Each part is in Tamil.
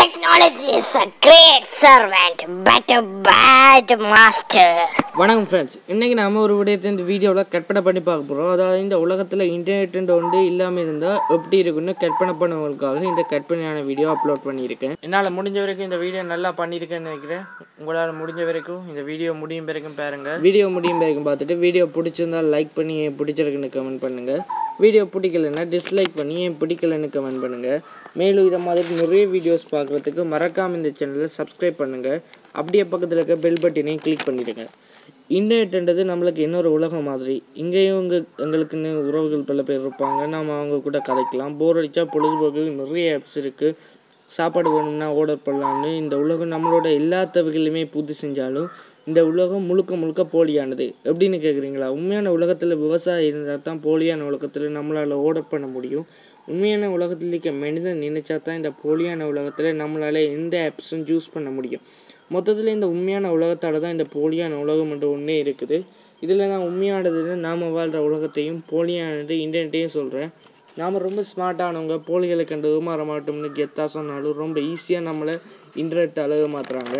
Technology is a great servant, but a bad master. வணக்கம் ஃப்ரெண்ட்ஸ், இன்றைக்கி நாம் ஒரு விடயத்தை இந்த வீடியோவில் கற்பனை பண்ணி பார்க்க போகிறோம். அதாவது இந்த உலகத்தில் இன்டர்நெட் ஒன்று இல்லாமல் இருந்தால் எப்படி இருக்குன்னு கற்பனை பண்ணவங்களுக்காக இந்த கற்பனையான வீடியோ அப்லோட் பண்ணியிருக்கேன். என்னால் முடிஞ்ச வரைக்கும் இந்த வீடியோ நல்லா பண்ணியிருக்கேன்னு நினைக்கிறேன். உங்களால் முடிஞ்ச வரைக்கும் இந்த வீடியோ முடியும் வரைக்கும் பாருங்கள். வீடியோ முடியும் வரைக்கும் பார்த்துட்டு வீடியோ பிடிச்சிருந்தால் லைக் பண்ணி ஏன் பிடிச்சிருக்குன்னு கமெண்ட் பண்ணுங்கள். வீடியோ பிடிக்கலைன்னா டிஸ்லைக் பண்ணி ஏன் பிடிக்கலைன்னு கமெண்ட் பண்ணுங்கள். மேலும் இதை மாதிரி நிறைய வீடியோஸ் பார்க்குறதுக்கு மறக்காமல் இந்த சேனலை சப்ஸ்கிரைப் பண்ணுங்கள். அப்படியே பக்கத்தில் இருக்க பெல் பட்டனையும் கிளிக் பண்ணிவிடுங்க. இன்டர்நெட்ன்றது நம்மளுக்கு இன்னொரு உலகம் மாதிரி. இங்கேயும் எங்களுக்குன்னு உறவுகள் பல பேர் இருப்பாங்க. நாம் அவங்க கூட கதைக்கலாம். போர் அடித்தா பொழுதுபோக்கு நிறைய ஆப்ஸ் இருக்குது. சாப்பாடு வேணும்னா ஆர்டர் பண்ணலான்னு இந்த உலகம் நம்மளோட எல்லா தேவைகளையுமே பூர்த்தி செஞ்சாலும் இந்த உலகம் முழுக்க முழுக்க போலியானது. எப்படின்னு கேட்குறீங்களா? உண்மையான உலகத்தில் விவசாயம் இருந்தால் தான் போலியான உலகத்தில் நம்மளால் ஆர்டர் பண்ண முடியும். உண்மையான உலகத்தில் இருக்க மனிதன் நினைச்சா தான் இந்த போலியான உலகத்தில் நம்மளால் எந்த ஆப்ஸும் யூஸ் பண்ண முடியும். மொத்தத்தில் இந்த உண்மையான உலகத்தால் தான் இந்த போலியான உலகம் என்று ஒன்றே இருக்குது. இதில் நான் உண்மையானதுன்னு நாம் வாழ்கிற உலகத்தையும் போலியானது இன்டர்நெட்டையும் சொல்கிறேன். நாம் ரொம்ப ஸ்மார்ட்டானவங்க, போலிகளை கண்டு ஏமாற மாட்டோம்னு கெத்தாக சொன்னாலும் ரொம்ப ஈஸியாக நம்மளை இன்டர்நெட் அழக மாற்றுறாங்க.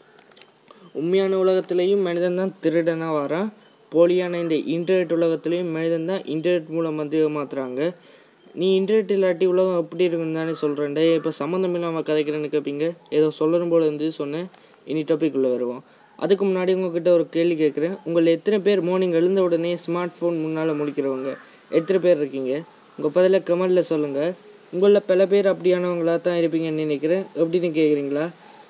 உண்மையான உலகத்துலேயும் மனிதன் தான் திருடனாக வரான். போலியான இந்த இன்டர்நெட் உலகத்துலேயும் மனிதன் தான் இன்டர்நெட் மூலம் வந்து ஏமாற்றுறாங்க. நீ இன்டர்நெட் இல்லாட்டி உலகம் எப்படி இருக்குன்னு தானே சொல்கிறேன்டே. இப்போ சம்மந்தம் இல்லாமல் கதைக்கிறேன்னு கேட்பீங்க. ஏதோ சொல்லணும் போல இருந்து சொன்னேன். இனி டாபிக்குள்ளே வருவோம். அதுக்கு முன்னாடி உங்கள்கிட்ட ஒரு கேள்வி கேட்குறேன். உங்களை எத்தனை பேர் மார்னிங் எழுந்த உடனே ஸ்மார்ட் ஃபோன் முன்னால் முழிக்கிறவங்க எத்தனை பேர் இருக்கீங்க? உங்கள் பதிலை கமெண்டில் சொல்லுங்கள். உங்களில் பல பேர் அப்படியானவங்களாக தான் இருப்பீங்கன்னு நினைக்கிறேன். எப்படின்னு கேட்குறீங்களா?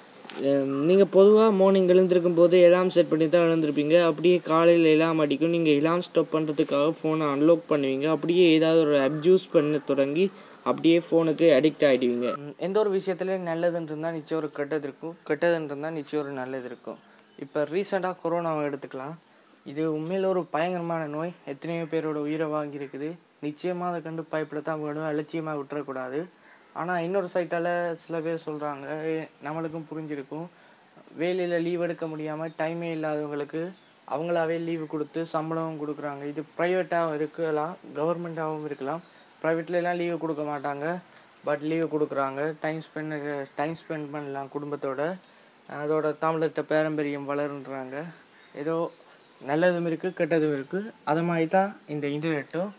நீங்கள் பொதுவாக மார்னிங் எழுந்திருக்கும் போது எலாம் செட் பண்ணி தான் எழுந்திருப்பீங்க. அப்படியே காலையில் எலாம் அடிக்கும். நீங்கள் எலாம் ஸ்டாப் பண்ணுறதுக்காக ஃபோனை அன்லாக் பண்ணுவீங்க. அப்படியே ஏதாவது ஒரு ஆப் யூஸ் பண்ண தொடங்கி அப்படியே ஃபோனுக்கு அடிக்ட் ஆகிடுவீங்க. எந்த ஒரு விஷயத்துலேயும் நல்லதுன்னு இருந்தால் நிச்சயம் ஒரு கெட்டது இருக்கும், கெட்டதுன்னு இருந்தால் நிச்சயம் ஒரு நல்லது இருக்கும். இப்போ ரீசெண்டாக கொரோனாவை எடுத்துக்கலாம். இது உண்மையில் ஒரு பயங்கரமான நோய். எத்தனையோ பேரோட உயிரை வாங்கியிருக்குது. நிச்சயமாக அதை கண்டு பயப்படத்தான் வேணும், அலட்சியமாக விட்டுறக்கூடாது. ஆனால் இன்னொரு சைட்டால் சில பேர் சொல்கிறாங்க, நம்மளுக்கும் புரிஞ்சிருக்கும், வேலையில் லீவ் எடுக்க முடியாமல் டைமே இல்லாதவங்களுக்கு அவங்களாவே லீவு கொடுத்து சம்பளமும் கொடுக்குறாங்க. இது ப்ரைவேட்டாகவும் இருக்கலாம், கவர்மெண்ட்டாகவும் இருக்கலாம். ப்ரைவேட்லாம் லீவு கொடுக்க மாட்டாங்க, பட் லீவு கொடுக்குறாங்க. டைம் ஸ்பெண்ட் பண்ணலாம் குடும்பத்தோட. அதோட தமிழர்கிட்ட பாரம்பரியம் வளருன்றாங்க. ஏதோ நல்லதும் இருக்குது, கெட்டதும் இருக்குது. அது மாதிரி தான் இந்த இன்டர்நெட்டும்.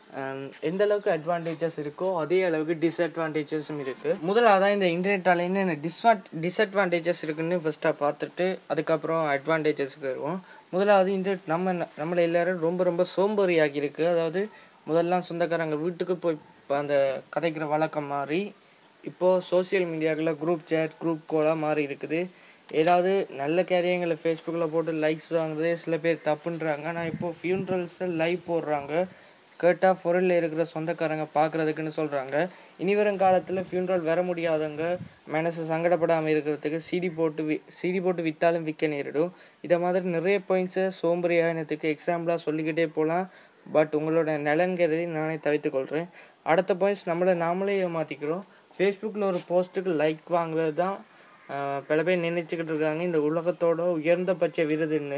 எந்த அளவுக்கு அட்வான்டேஜஸ் இருக்கோ அதே அளவுக்கு டிஸ்அட்வான்டேஜஸும் இருக்குது. முதலாக இந்த இன்டர்நெட்டால் என்னென்ன டிஸ்அட்வான்டேஜஸ் இருக்குன்னு ஃபஸ்ட்டாக பார்த்துட்டு அதுக்கப்புறம் அட்வான்டேஜஸ்க்கு வருவோம். முதலாவது இன்டர்நெட் நம்மளை எல்லோரும் ரொம்ப சோம்பேறி ஆகியிருக்கு. அதாவது முதல்லாம் சொந்தக்காரங்க வீட்டுக்கு போய் அந்த கதைக்கிற வழக்கம் மாறி இப்போது சோசியல் மீடியாக்களில் குரூப் சேட், குரூப் கோலாக மாறி இருக்குது. ஏதாவது நல்ல காரியங்களை ஃபேஸ்புக்கில் போட்டு லைக்ஸ் வாங்குறதே சில பேர் தப்புன்றாங்க. ஆனால் இப்போது ஃபியூனரல்ஸை லைவ் போடுறாங்க. கேட்டால் ஃபொரினில் இருக்கிற சொந்தக்காரங்க பார்க்குறதுக்குன்னு சொல்கிறாங்க. இனி வரும் காலத்தில் ஃபியூனரல் வர முடியாதவங்க மனசு சங்கடப்படாமல் இருக்கிறதுக்கு சிடி போட்டு விற்றாலும் விற்க நேரிடும். இதை மாதிரி நிறைய பாயிண்ட்ஸை சோம்பேறியானத்துக்கு எக்ஸாம்பிளாக சொல்லிக்கிட்டே போகலாம். பட் உங்களோட நலன்கிறதை நானே தவிர்த்துக்கொள்கிறேன். அடுத்த பாயிண்ட்ஸ் நாமளே ஏமாற்றிக்கிறோம். ஃபேஸ்புக்கில் ஒரு போஸ்ட்டுக்கு லைக் வாங்குறது தான் பல பேர் நினைச்சிக்கிட்டு இருக்காங்க இந்த உலகத்தோட உயர்ந்தபட்ச விருதுன்னு.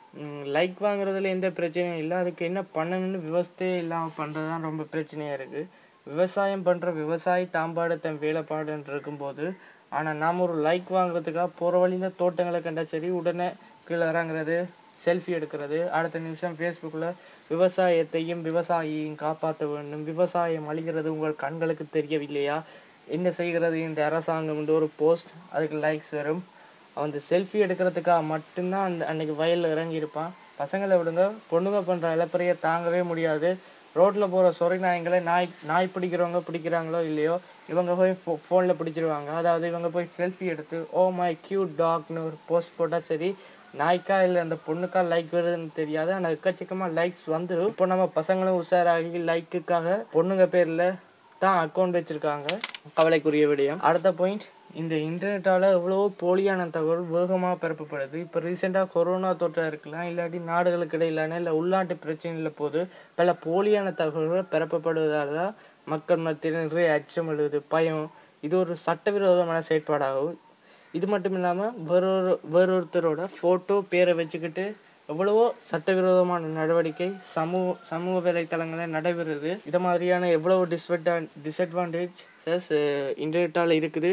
லைக் வாங்குறதுல எந்த பிரச்சனையும் இல்லை. அதுக்கு என்ன பண்ணணும்னு விவசாயே இல்லாமல் பண்ணுறது தான் ரொம்ப பிரச்சனையாக இருக்குது. விவசாயம் பண்ணுற விவசாயி தாம்பாடு தன் வேலைப்பாடுன்னு இருக்கும்போது, ஆனால் நாம் ஒரு லைக் வாங்குறதுக்காக போகிற வழியில் தோட்டங்களை கண்டா சரி உடனே கீழே இறங்குறது, செல்ஃபி எடுக்கிறது. அடுத்த நிமிஷம் ஃபேஸ்புக்கில் விவசாயத்தையும் விவசாயியையும் காப்பாற்ற வேண்டும், விவசாயம் அழிகிறது உங்கள் கண்களுக்கு தெரியவில்லையா, என்ன செய்கிறது இந்த அரசாங்கம் என்று ஒரு போஸ்ட். அதுக்கு லைக்ஸ் வரும். அவன் செல்ஃபி எடுக்கிறதுக்காக மட்டும்தான் அன்றைக்கி வயலில் இறங்கியிருப்பான். பசங்களை விடுங்க, பொண்ணுங்க பண்ணுற இழப்பறையை தாங்கவே முடியாது. ரோட்டில் போகிற சொறி நாய்களை நாய் பிடிக்கிறவங்க பிடிக்கிறாங்களோ இல்லையோ இவங்க போய் ஃபோனில் பிடிச்சிருவாங்க. அதாவது இவங்க போய் செல்ஃபி எடுத்து ஓ மை க்யூட் டாக்னு ஒரு போஸ்ட் போட்டால் சரி, நாய்க்கா இல்லை அந்த பொண்ணுக்கா லைக் வருதுன்னு தெரியாது, ஆனால் எக்கச்சக்கமாக லைக்ஸ் வந்துடும். இப்போ நம்ம பசங்களும் உஷாராகி லைக்குக்காக பொண்ணுங்க பேரில் தான் அக்கௌண்ட் வச்சுருக்காங்க. கவலைக்குரிய விடயம். அடுத்த பாயிண்ட், இந்த இன்டர்நெட்டால் எவ்வளவோ போலியான தகவல் வேகமாக பரப்பப்படுது. இப்போ ரீசெண்டாக கொரோனா தொற்றாக இருக்கலாம், இல்லாட்டி நாடுகளுக்கு இடையிலான இல்லை உள்நாட்டு பிரச்சனையில் போது பல போலியான தகவல்கள் பரப்பப்படுவதால் தான் மக்கள் மத்தியில் நிறைய அச்சம் எழுது, பயம். இது ஒரு சட்டவிரோதமான செயற்பாடாகும். இது மட்டும் இல்லாமல் வேறொருத்தரோட ஃபோட்டோ பேரை வச்சுக்கிட்டு எவ்வளவோ சட்டவிரோதமான நடவடிக்கை சமூக வலைத்தளங்களில் நடைபெறுது. இது மாதிரியான எவ்வளவோ டிஸ்அட்வான்டேஜஸ் இன்டர்நெட்டால் இருக்குது.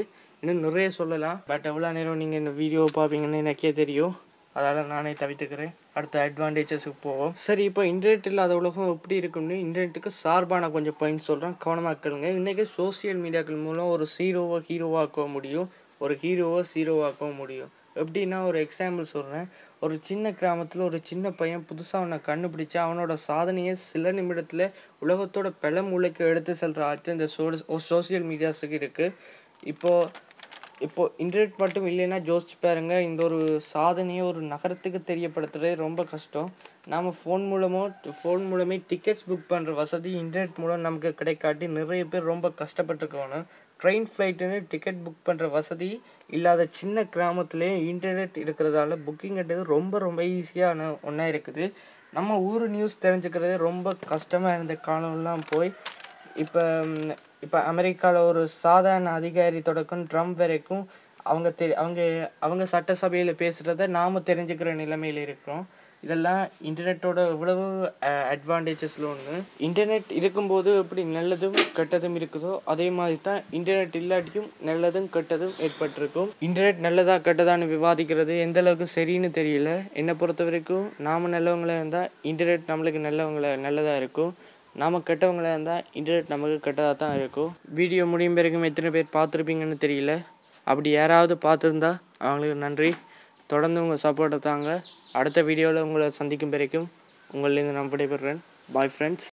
இன்னும் நிறைய சொல்லலாம். பட் எவ்வளோ நேரம் நீங்கள் இந்த வீடியோ பார்ப்பீங்கன்னு எனக்கே தெரியும். அதால் நானே தவிர்த்துக்கிறேன். அடுத்த அட்வான்டேஜஸுக்கு போவோம். சரி, இப்போ இன்டர்நெட் இல்லாத உலகம் எப்படி இருக்குன்னு இன்டர்நெட்டுக்கு சார்பான கொஞ்சம் பாயிண்ட் சொல்கிறேன், கவனமாக கேளுங்க. இன்றைக்கி சோசியல் மீடியாக்கள் மூலம் ஒரு ஹீரோவாக்க முடியும், ஒரு ஹீரோவை ஜீரோவாக்கவும் முடியும். எப்படின்னா ஒரு எக்ஸாம்பிள் சொல்கிறேன். ஒரு சின்ன கிராமத்தில் ஒரு சின்ன பையன் புதுசாக அவனை கண்டுபிடிச்சா அவனோட சாதனையை சில நிமிடத்தில் உலகத்தோட பல மூளைக்கு எடுத்து செல்கிற ஆட்சி இந்த சோசியல் மீடியாஸுக்கு இருக்குது. இப்போது இன்டர்நெட் மட்டும் இல்லைன்னா யோசிச்சு பாருங்க, இந்த ஒரு சாதனையை ஒரு நகரத்துக்கு தெரியப்படுத்துறது ரொம்ப கஷ்டம். நாம் ஃபோன் மூலமே டிக்கெட்ஸ் புக் பண்ணுற வசதி இன்டர்நெட் மூலம் நமக்கு கிடைக்காட்டி நிறைய பேர் ரொம்ப கஷ்டப்பட்டுருக்காங்க. ட்ரெயின் ஃப்ளைட்டுன்னு டிக்கெட் புக் பண்ணுற வசதி இல்லாத சின்ன கிராமத்துலேயே இன்டர்நெட் இருக்கிறதால புக்கிங்கிறது ரொம்ப ரொம்ப ஈஸியான ஒன்றா இருக்குது. நம்ம ஊர் நியூஸ் தெரிஞ்சுக்கிறது ரொம்ப கஷ்டமாக இருந்த காலம்லாம் போய் இப்போ அமெரிக்காவில் ஒரு சாதாரண அதிகாரி தொடக்கம் ட்ரம்ப் வரைக்கும் அவங்க சட்டசபையில் பேசுகிறத நாம் தெரிஞ்சுக்கிற நிலைமையில் இருக்கிறோம். இதெல்லாம் இன்டர்நெட்டோட இவ்வளவு அட்வான்டேஜஸில் ஒன்று. இன்டர்நெட் இருக்கும்போது எப்படி நல்லதும் கெட்டதும் இருக்குதோ அதே மாதிரி தான் இன்டர்நெட் இல்லாட்டியும் நல்லதும் கெட்டதும் ஏற்பட்டிருக்கும். இன்டர்நெட் நல்லதா கெட்டதான்னு விவாதிக்கிறது எந்த அளவுக்கு சரின்னு தெரியல. என்னை பொறுத்த வரைக்கும் நாம் நல்லவங்களாக இருந்தால் இன்டர்நெட் நம்மளுக்கு நல்லதாக இருக்கும், நாம் கெட்டவங்களாக இருந்தால் இன்டர்நெட் நமக்கு கெட்டதாக தான் இருக்கும். வீடியோ முடியும் பிறகும் எத்தனை பேர் பார்த்துருப்பீங்கன்னு தெரியல. அப்படி யாராவது பார்த்துருந்தா அவங்களுக்கு நன்றி. தொடர்ந்து உங்கள் சப்போர்ட்டை தாங்க. அடுத்த வீடியோவில் உங்களை சந்திக்கும் வரைக்கும் உங்களிலேருந்து நான் விடைபெறுறேன். Bye friends.